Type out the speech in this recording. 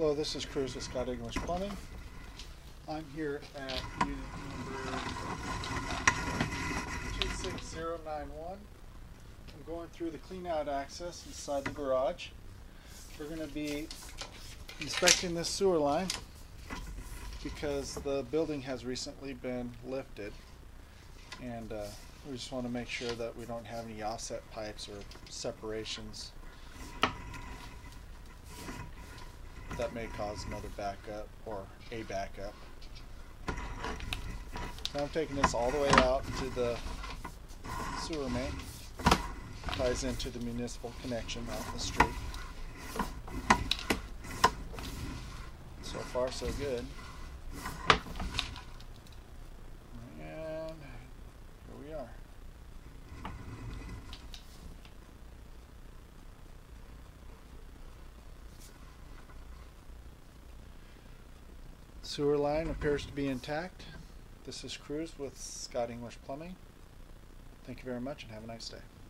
Hello, this is Cruz with Scott English Plumbing. I'm here at unit number 26091. I'm going through the clean out access inside the garage. We're going to be inspecting this sewer line because the building has recently been lifted, and we just want to make sure that we don't have any offset pipes or separations that may cause another backup or a backup. So I'm taking this all the way out to the sewer main. Ties into the municipal connection out in the street. So far so good. And here we are. Sewer line appears to be intact. This is Cruz with Scott English Plumbing. Thank you very much and have a nice day.